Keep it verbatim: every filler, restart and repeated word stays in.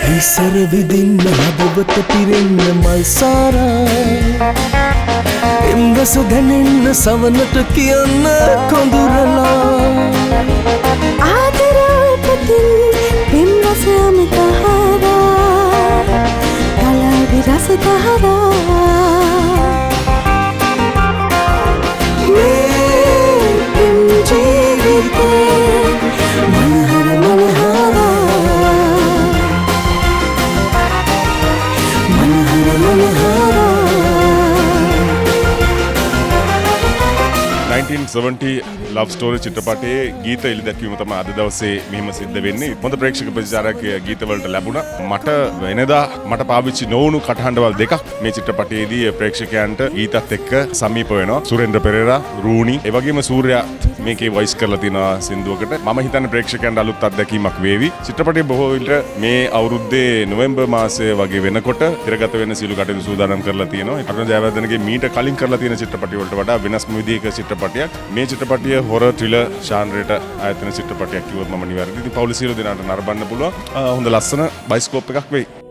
හිසර විදින්න හදවත පිරෙන්න මල්සාරා එම්බස දැනෙන්න සවනට කියන්න කොඳුරලා ආදරපතින් පෙම්රස අමිතහරා කලාවි රස දහරා මේ පෙම් ජීවිතේ මනහර මනහරා මනහර මනහරා nineteen seventy ලව් ස්ටෝරි චිත්‍රපටයේ ගීත එළිදැක්වීම තමයි අද දවසේ මෙහෙම සිද්ධ වෙන්නේ. හොඳ ප්‍රේක්ෂක ප්‍රතිචාරයක් ගීතවලට ලැබුණා. මට වෙනදා මට පාවිච්චි නොවුණු කටහඬවල් දෙකක් මේ චිත්‍රපටයේදී ප්‍රේක්ෂකයන්ට ගීතත් එක්ක සමීප වෙනවා. සුරේන්ද්‍ර පෙරේරා, රූණි, ඒ වගේම සූර්යා මේකේ වොයිස් කරලා තියෙනවා සින්දුවකට. මම හිතන්නේ ප්‍රේක්ෂකයන්ට අලුත් අත්දැකීමක් වේවි. චිත්‍රපටයේ බොහෝ විට මේ අවුරුද්දේ නොවැම්බර් මාසයේ වගේ වෙනකොට තිරගත වෙන සියලු කටයුතු සූදානම් කරලා තියෙනවා. අරුණ ජයවර්ධනගේ මීට කලින් කරලා තියෙන චිත්‍රපටි වලට වඩා වෙනස්ම විදිහක චිත්‍රපටයක්. මේ චිත්‍රපටිය හොරර් ත්‍රිලර් ශාන්රයට ආයතන චිත්‍රපටයක් කිව්වොත් මම නිවැරදි. ඉතින් පෞලිසියල දෙනාට නරඹන්න පුළුවන්. හොඳ ලස්සන බයිස්කෝප් එකක් වෙයි.